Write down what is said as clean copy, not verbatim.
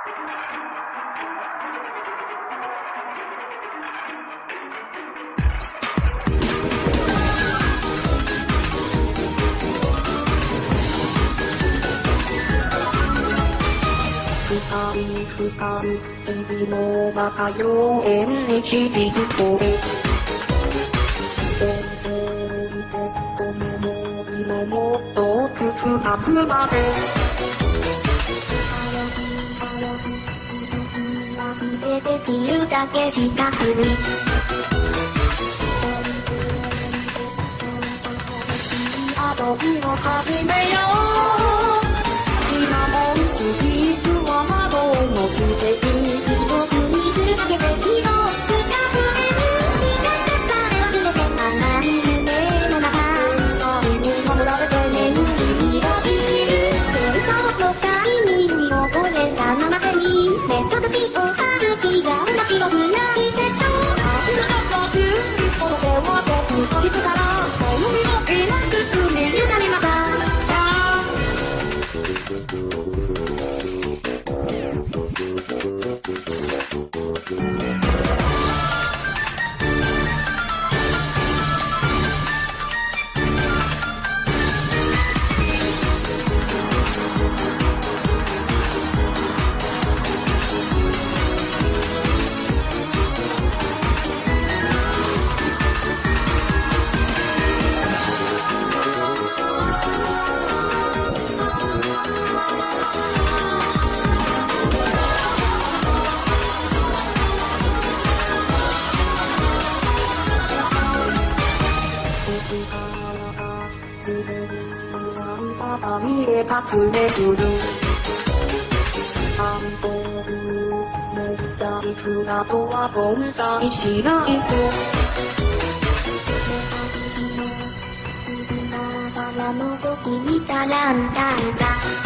日々もまた永遠に散りゆこえこの森ももっと深くまで全て切るだけ四角に遊びを始めよう今もスピークは窓の素敵に広くにするだけで広く溢れる苦かった忘れてあんなに夢の中に守られて眠りを知るベルトのスカイに見覚えたままでいい目隠しを外しじゃな白くないでしょ明日の週この手を僕と聞くから思いを今すぐに委ねました見え隠れするアンドルモザイクなどは存在しないと覗き見たらんだんだ